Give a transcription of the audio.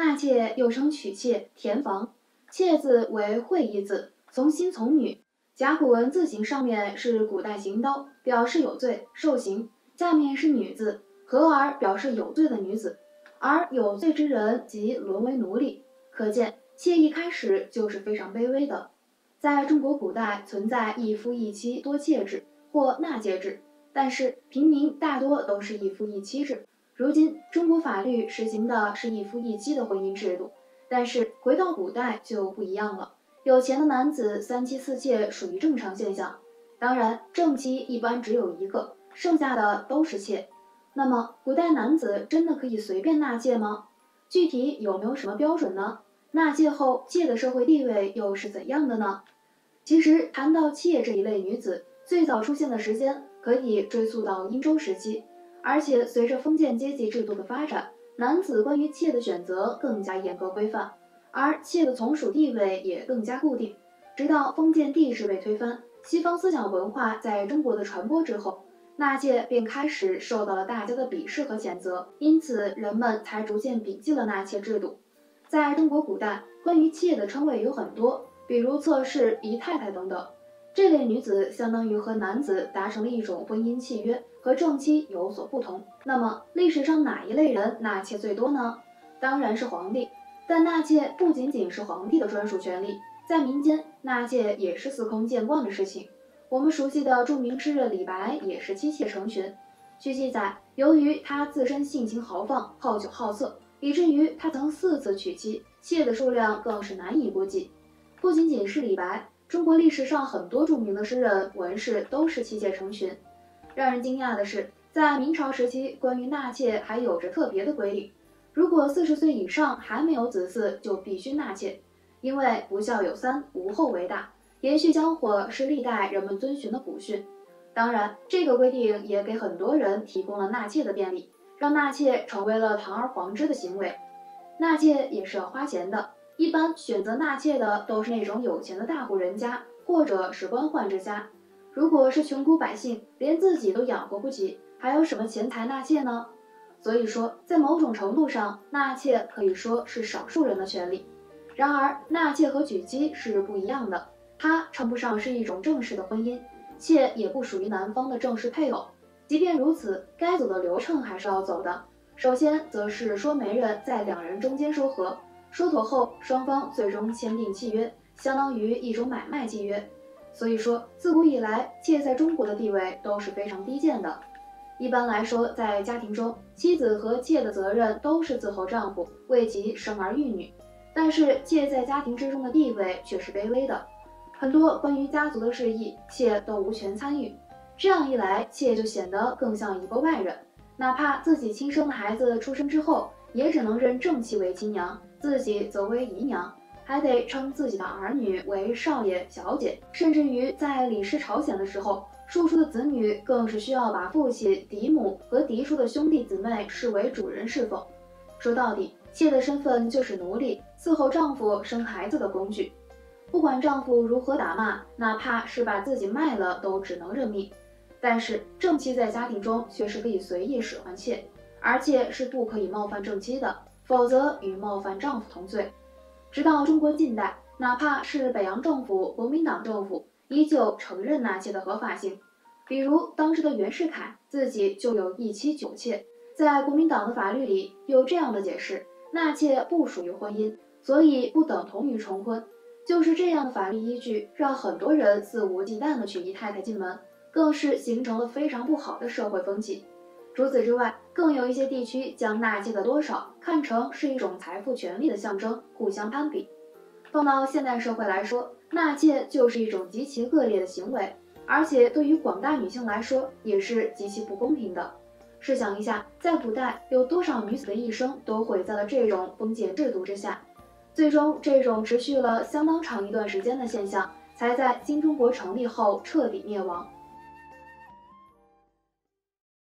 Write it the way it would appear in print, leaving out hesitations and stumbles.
纳妾又称娶妾、田房，妾字为会意字，从心从女。甲骨文字形上面是古代刑刀，表示有罪受刑，下面是女字，合而表示有罪的女子，而有罪之人即沦为奴隶。可见妾一开始就是非常卑微的。在中国古代存在一夫一妻多妾制或纳妾制，但是平民大多都是一夫一妻制。如今中国法律实行的是一夫一妻的婚姻制度，但是回到古代就不一样了。有钱的男子三妻四妾属于正常现象，当然正妻一般只有一个，剩下的都是妾。那么古代男子真的可以随便纳妾吗？具体有没有什么标准呢？纳妾后妾的社会地位又是怎样的呢？其实谈到妾这一类女子，最早出现的时间可以追溯到殷周时期，而且随着封建阶级制度的发展，男子关于妾的选择更加严格规范，而妾的从属地位也更加固定。直到封建帝制被推翻，西方思想文化在中国的传播之后，纳妾便开始受到了大家的鄙视和谴责，因此人们才逐渐摒弃了纳妾制度。在中国古代，关于妾的称谓有很多，比如侧室、姨太太等等。这类女子相当于和男子达成了一种婚姻契约，和正妻有所不同。那么历史上哪一类人纳妾最多呢？当然是皇帝。但纳妾不仅仅是皇帝的专属权利，在民间纳妾也是司空见惯的事情。我们熟悉的著名诗人李白也是妻妾成群。据记载，由于他自身性情豪放、好酒好色，以至于他曾4次娶妻，妾的数量更是难以估计。不仅仅是李白，中国历史上很多著名的诗人、文士都是妻妾成群。让人惊讶的是，在明朝时期，关于纳妾还有着特别的规定，如果40岁以上还没有子嗣，就必须纳妾，因为不孝有三，无后为大，延续香火是历代人们遵循的古训。当然，这个规定也给很多人提供了纳妾的便利，让纳妾成为了堂而皇之的行为。纳妾也是要花钱的，一般选择纳妾的都是那种有钱的大户人家，或者是官宦之家。如果是穷苦百姓，连自己都养活不起，还有什么钱财纳妾呢？所以说，在某种程度上，纳妾可以说是少数人的权利。然而，纳妾和娶妻是不一样的，它称不上是一种正式的婚姻，妾也不属于男方的正式配偶。即便如此，该走的流程还是要走的。首先，则是说媒人在两人中间说和，说妥后，双方最终签订契约，相当于一种买卖契约。所以说，自古以来，妾在中国的地位都是非常低贱的。一般来说，在家庭中，妻子和妾的责任都是伺候丈夫，为其生儿育女。但是，妾在家庭之中的地位却是卑微的，很多关于家族的事宜，妾都无权参与。这样一来，妾就显得更像一个外人，哪怕自己亲生的孩子出生之后，也只能认正妻为亲娘，自己则为姨娘，还得称自己的儿女为少爷、小姐，甚至于在李氏朝鲜的时候，庶出的子女更是需要把父亲、嫡母和嫡出的兄弟姊妹视为主人侍奉。说到底，妾的身份就是奴隶，伺候丈夫生孩子的工具。不管丈夫如何打骂，哪怕是把自己卖了，都只能认命。但是正妻在家庭中却是可以随意使唤妾，而妾是不可以冒犯正妻的，否则与冒犯丈夫同罪。直到中国近代，哪怕是北洋政府、国民党政府，依旧承认纳妾的合法性。比如当时的袁世凯自己就有1妻9妾，在国民党的法律里有这样的解释：纳妾不属于婚姻，所以不等同于重婚。就是这样的法律依据，让很多人肆无忌惮地娶姨太太进门，更是形成了非常不好的社会风气。除此之外，更有一些地区将纳妾的多少看成是一种财富权利的象征，互相攀比。放到现代社会来说，纳妾就是一种极其恶劣的行为，而且对于广大女性来说也是极其不公平的。试想一下，在古代有多少女子的一生都毁在了这种封建制度之下，最终这种持续了相当长一段时间的现象，才在新中国成立后彻底灭亡。